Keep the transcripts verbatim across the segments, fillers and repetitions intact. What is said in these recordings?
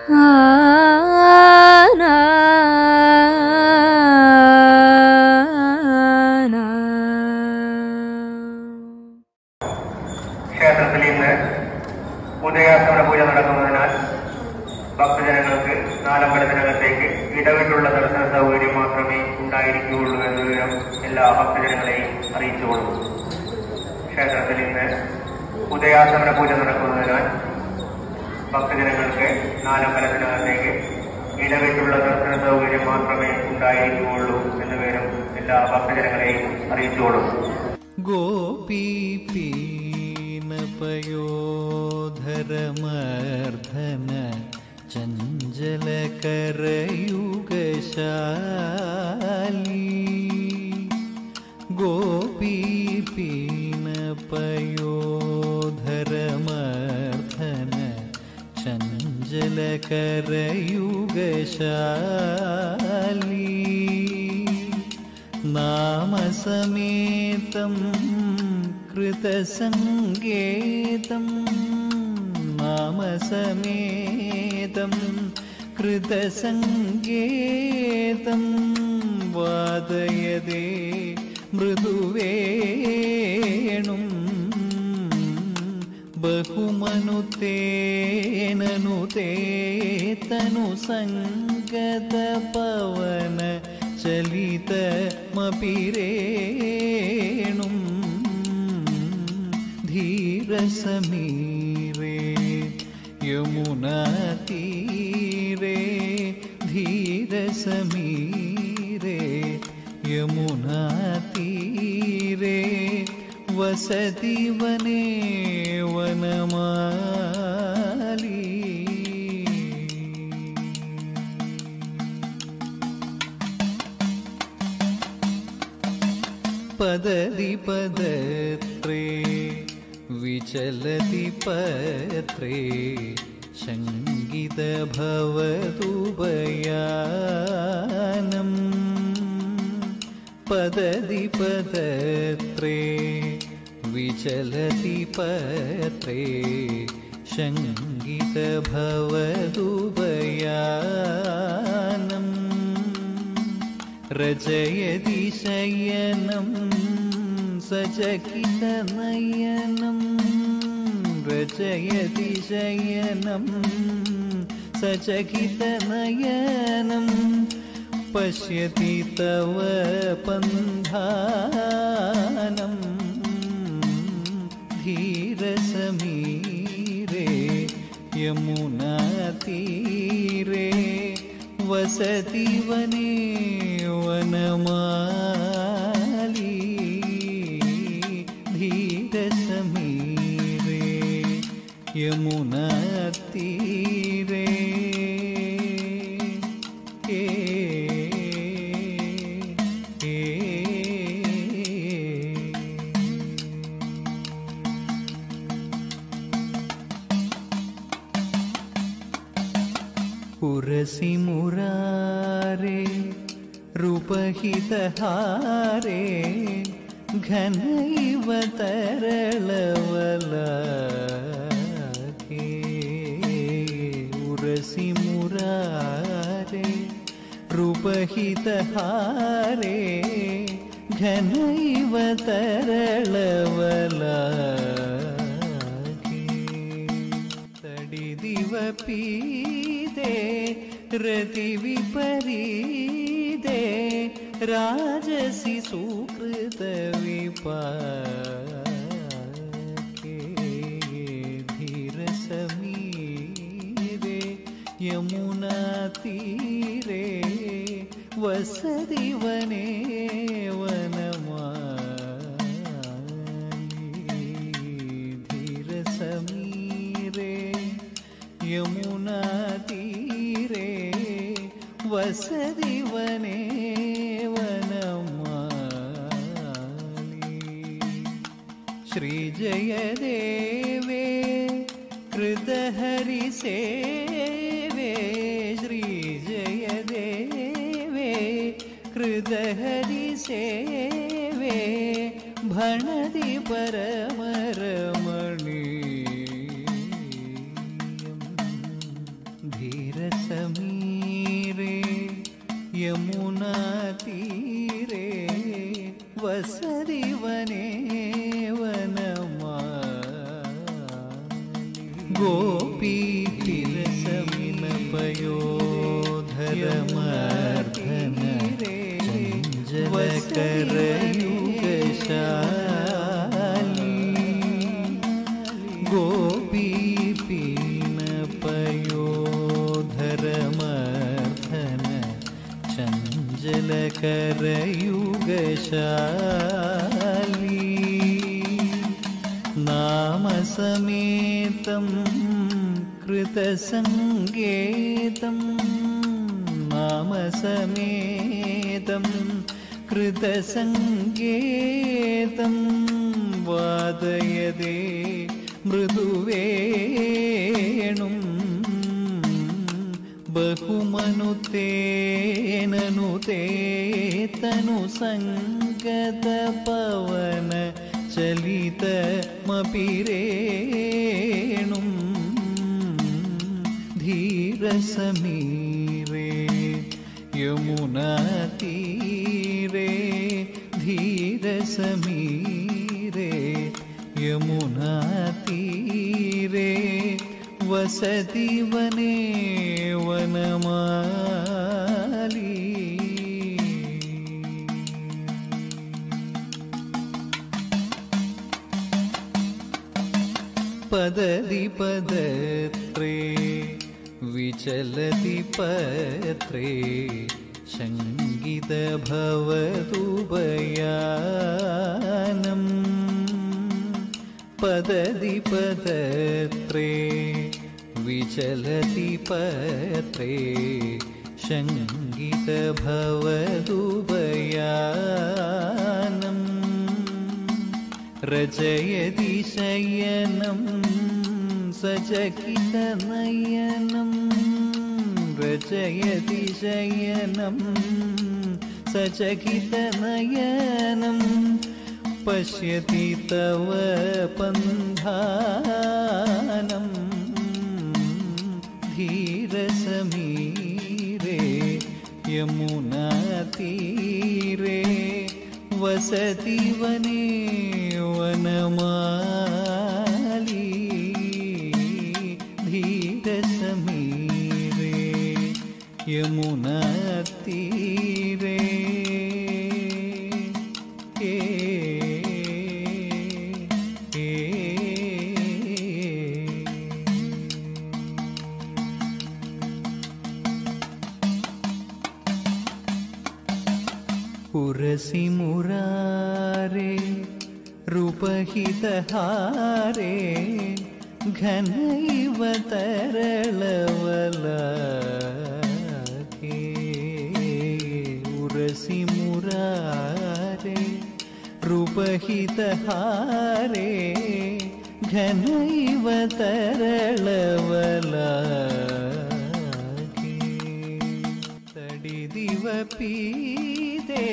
ക്ഷേത്രത്തിൽ ഇന്ന് ഉദയാസ്തമന പൂജ നടക്കുന്നതിനാൽ ഭക്തജനങ്ങൾക്ക് നാലമ്പലത്തിനകത്തേക്ക് ഇടവിട്ടുള്ള ദർശന സൗകര്യം മാത്രമേ ഉണ്ടായിരിക്കുകയുള്ളൂ എന്ന വിവരം എല്ലാ ഭക്തജനങ്ങളെയും അറിയിച്ചുകൊള്ളും. ക്ഷേത്രത്തിൽ ഇന്ന് ഉദയാസ്തമന പൂജ നടക്കുന്നതിനാൽ ഭക്തജനങ്ങൾക്ക് നാലമ്പലത്തിനകത്തേക്ക് ഇടവിട്ടുള്ള ദർശന സൗകര്യം മാത്രമേ ഉണ്ടായിരിക്കുകയുള്ളൂ എന്ന വിവരം എല്ലാ ഭക്തജനങ്ങളെയും അറിയിച്ചുകൊള്ളും. ഗോപീപീനപയോധരമർദ്ധന ചഞ്ചലകരയുഗശാലി ഗോപീപീനപയോധരമർദ്ധന ചഞ്ചലകരയുഗശാലി നാമസമേതം കൃതസംഗേതം നാമസമേതം കൃതസംഗേതം വാദയതേ മൃദുവേണും ബഹുമനുതേനനുതേ തനുസംഗതപവന ചലിതമപിരേണും ധീരസമീരേ യമുനാതീരേ ധീരസമീരേ യമുനാതീരേ വസതി വനേ വനമാലി പദതി പദത്രേ വിചലതി പത്രേ ശങ്കിത ഭവതുഭയാനം പദതി പദത്രേ വിചലതി പത്രേ ശങ്കിത ഭവതുഭയാനം രചയതി ശയനം സചകിതനയനം രചയതി ശയനം സചകിതനയനം പശ്യതി തവ പന്ധാനം ധീരസമീരേ യമുനാതീരേ വസതി വനേ വനമാലി ധീരസമീരേ യമുനാതീരേ ഉരസി മുരാരേ രൂപഹിതഹാരേ ഘനൈവ തരളവലാകേ ഉരസി മുരാരേ രൂപഹിതഹാരേ ഘനൈവ തരളവലാകേ തടിദിവ പീതേ രതി വിപരീതേ രാജസി സുകൃത വിപാകേ ധീരസമീരേ യമുനാതീരേ വസതി വനേ വനമാലി ധീരസമീരേ യമുനാതീരേ വസതി വനേ വനമാലി ശ്രീജയദേവേ കൃതഹരിസേവേ ശ്രീജയദേവേ കൃതഹരിസേവേ ഭണതി പരമരമണീയം ധീര धीरसमीरे यमुना तीरे वसति वने वनमाली गोपी तिरसमिनपयोधरमर्धन चञ्चलकरयुगशाली गोपी पीनपयोधरमर्धन चञ्चलकरयुगशाली नामसमेतं कृतसङ्गेतं नामसमेतं कृतसङ्गेतं वादयदे मृदुवेणुं बहुमनुतेननुते तनुसङ्गतपवन चलितमपि रेणुं धीरसमीरे यमुनातीरे धीरसमीरे यमुनातीरे वसति वने वनमाली पदति पदत्रे विचलति पत्रे शङ्गितभवदुभयानम् पदति पदत्रे विचलति पत्रे शङ्गितभवदुभयानम् रचयति शयनं सचकितनयनं रचयति शयनं सचकितनयनं पश्यति तव पन्धानं धीरसमीरे यमुनातीरे वसति वने वनमाली धीरसमीरे यमुनातीरे ए, ए, पुरसि मुरारे रूपहितहारे घनैव तरलवलाके उरसि मुरारे रूपहितहारे घनैव तरलवलाके तडिदिव पीदे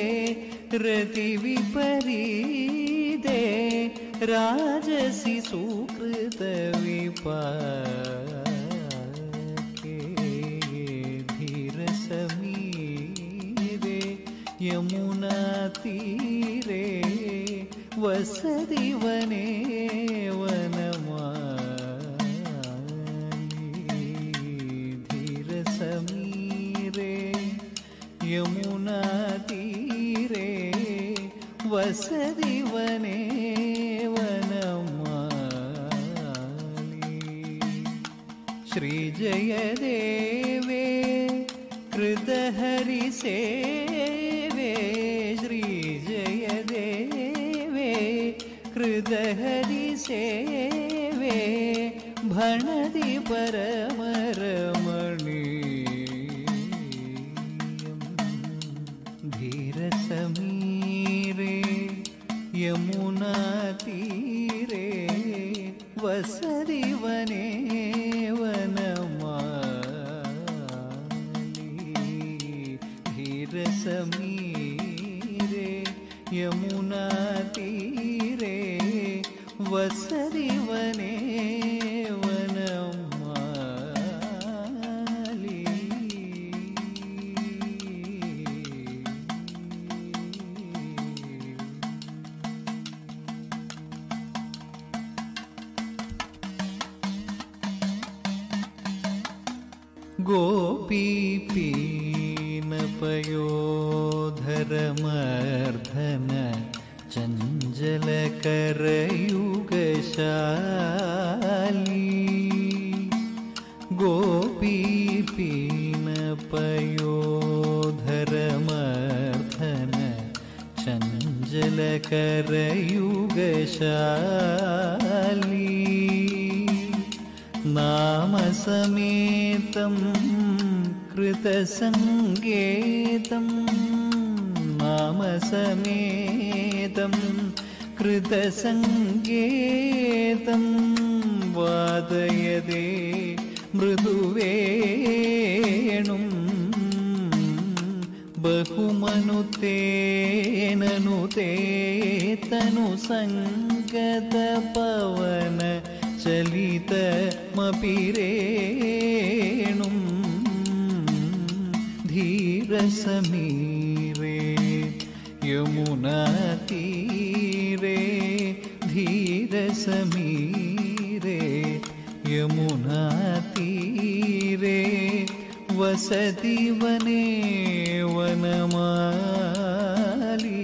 रतिविपरीदे राजसि सुकृतविपाके धीरसमीरे यमुनातीरे वसति वने वनमाली धीरसमीरे यमुनातीरे वसति वने वनमाली श्रीजयदेवे कृतहरिसेवे श्रीजयदेवे कृतहरिसेवे भणति परमरमणीयम् धीरसमीरे यमुनातीरे वसति वने वनमाली धीरसमीरे यमुनातीरे वसति वने वनमाली गोपीपीनपयोधरमर्धन चञ्चलकरयुगशाली गोपीपीनपयोधरमर्धन चञ्चलकरयुगशाली नामसमेतं कृतसङ्गेतं नामसमेतं कृतसङ्गेतं वादयदे मृदुवेणुं बहुमनुतेननुते तनुसङ्गतपवन चलितमपि रेणुं धीरसमीरे यमुनातीरे धीरसमीरे यमुनातीरे वसति वने वनमाली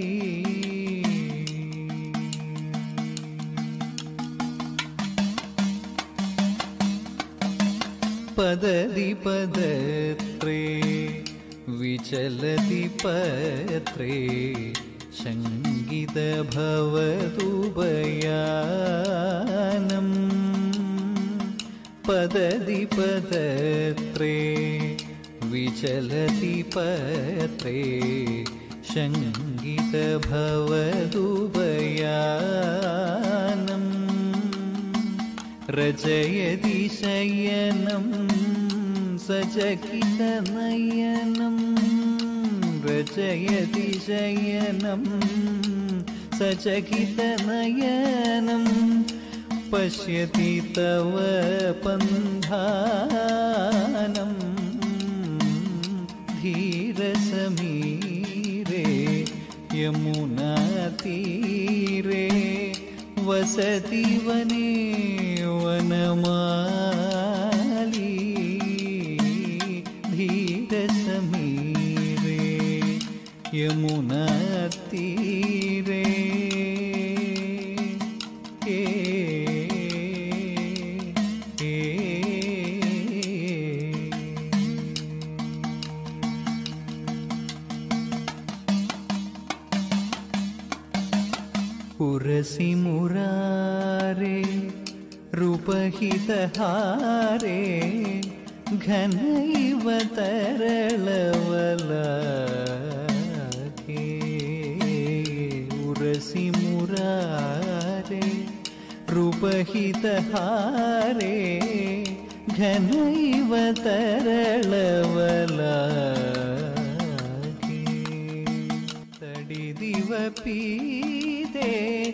पदति पदत्रे विचलति पत्रे शङ्गितभवदुभयानम् पदति पदत्रे विचलति पत्रे शङ्गितभवदुभयानम् रचयति शयनं सचकितनयनं रचयति शयनं सचकितनयनं पश्यति तव पन्धानं धीरसमीरे यमुनातीरे वसति वने वनमाली धीरसमीरे यमुनातीरे ए, ए, उरसि मुरारे रूपहितहारे घनैव तरलवलाके उरसि मुरारे रूपहितहारे घनैव तरलवलाके तडिदिवपीते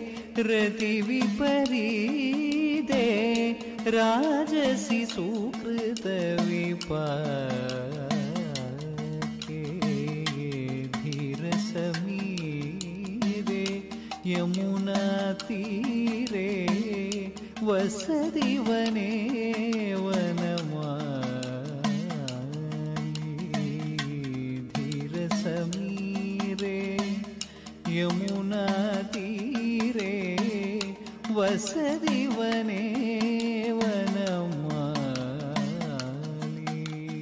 रतिविपरीते राजसि सुकृतविपाके धीरसमीरे यमुनातीरे वसति वने वनमाली धीरसमीरे यमुनातीरे वसति वने वनमाली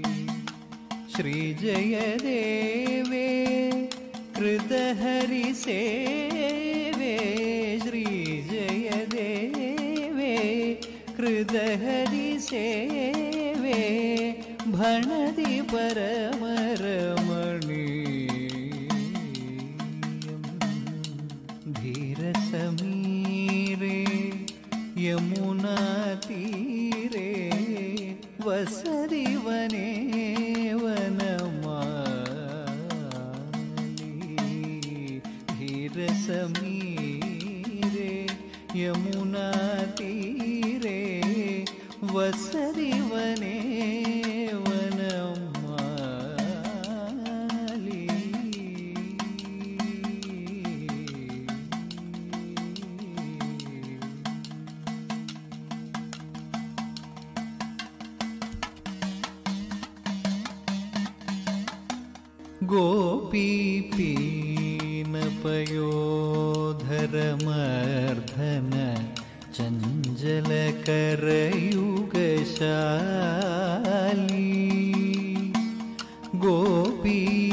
श्रीजयदेवे कृतहरिसेवे श्रीजयदेवे कृतहरिसेवे भणति परमरमणीयम् धीरसमीरे यमुनातीरे वसति वने वनमाली धीरसमीरे यमुनातीरे वसति वने वनमाली गोपीपीनपयोधरमर्धन चञ्चलकरयुगशाली गोपी